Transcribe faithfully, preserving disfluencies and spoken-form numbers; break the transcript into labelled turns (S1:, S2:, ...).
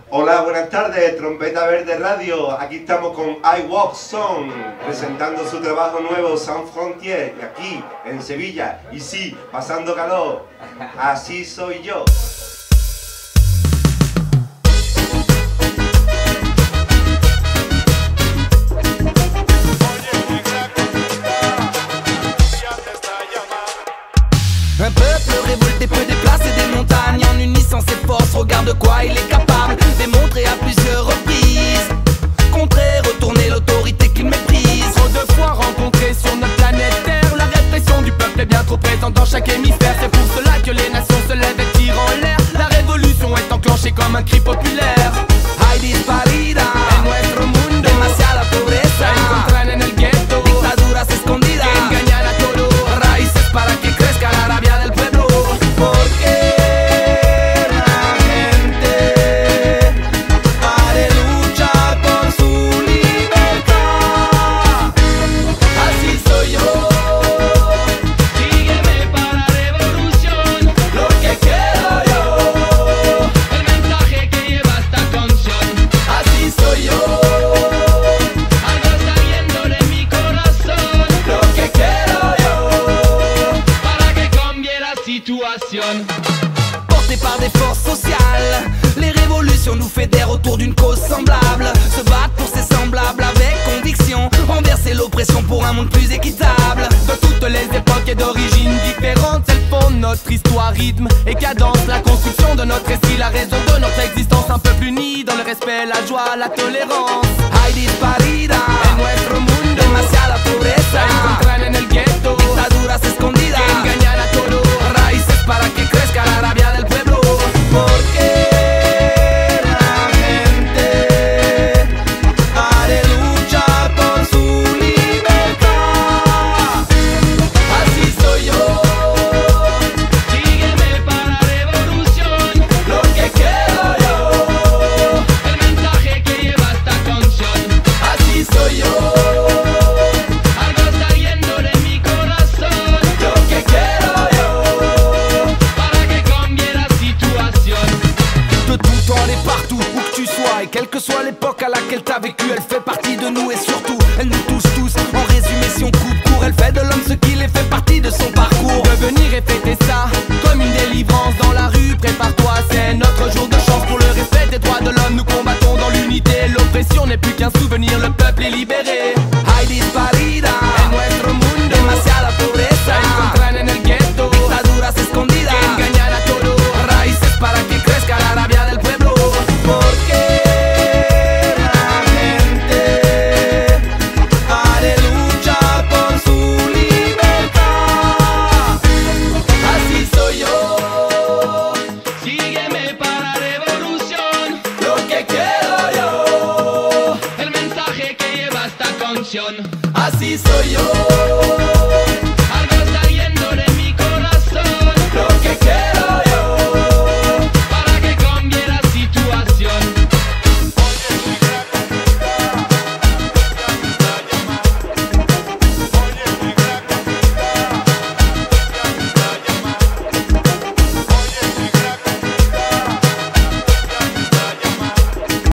S1: Hola, buenas tardes, Trompeta Verde Radio. Aquí estamos con I Walk Song, presentando su trabajo nuevo, Sans Frontières, aquí en Sevilla. Y sí, pasando calor. Así soy yo.
S2: Un peuple révolté peut déplacer des montagnes en unissant ses forces, regarde de quoi il est capable, démontré à plusieurs reprises, contrer, retourner l'autorité qu'il méprise.
S3: Trop de fois rencontrés sur notre planète Terre, la répression du peuple est bien trop présente dans chaque hémisphère. C'est pour cela que les nations se lèvent et tirent en l'air. La révolution est enclenchée comme un cri populaire.
S2: Hay disparidad
S3: En nuestro mundo,
S2: demasiada pobreza,
S3: se encuentran en el gueto,
S2: dictaduras escondidas
S3: que engañan a todos.
S2: raíces para que crezca la rabia del pueblo. Porque la gente ha de luchar por su libertad. Así soy yo,
S3: Sígueme para la revolución,
S2: lo que quiero yo.
S3: el mensaje que lleva esta canción.
S2: Así soy yo,
S3: Algo saliendo de mi corazón,
S2: lo que quiero yo.
S3: para que cambie la situación.
S2: Portés par des forces sociales, les révolutions nous fédèrent autour d'une cause semblable. Se battre pour ses semblables avec conviction, renverser l'oppression pour un monde plus équitable.
S3: De toutes les époques et d'origines différentes, elles font notre histoire, rythme et cadence. La construction de notre esprit, la raison de notre existence, un peuple uni dans le respect, la joie, la tolérance.
S2: Hay disparidad
S3: En nuestro mundo,
S2: demasiada
S3: se
S2: pobreza,
S3: encuentran en el gueto,
S2: dictaduras escondidas
S3: que engañan a todos.
S2: raíces para que crezca la rabia del pueblo. Porque la gente ha de luchar por su libertad. Así soy yo,
S3: Sígueme para la revolución,
S2: lo que quiero yo.
S3: el mensaje que lleva esta canción.
S2: Así soy yo,
S3: Algo saliendo de mi corazón,
S2: lo que quiero yo.
S3: para que cambie la situación.
S2: De tout temps et partout, où que tu sois, et quelle que soit l'époque à laquelle t'as vécu, elle fait partie de nous et surtout, elle nous touche tous. En résumé, si on coupe court, elle fait de l'homme ce qu'il est, fait partie de son parcours.
S3: Devenir et fêter ça comme une délivrance dans la rue, prépare-toi, c'est notre jour de chance. Pour le respect des droits de l'homme, nous combattons dans l'unité. L'oppression n'est plus qu'un souvenir, le peuple est libéré.
S2: Hay disparidad
S3: En nuestro mundo,
S2: demasiada
S3: se
S2: pobreza,
S3: encuentran en el gueto,
S2: dictaduras escondidas
S3: que engañan a todos.
S2: raíces para que crezca la rabia del pueblo. Porque la gente ha de luchar por su libertad. Así soy yo,
S3: Sígueme para la revolución,
S2: lo que quiero yo.
S3: el mensaje que lleva esta canción.
S2: Así soy yo.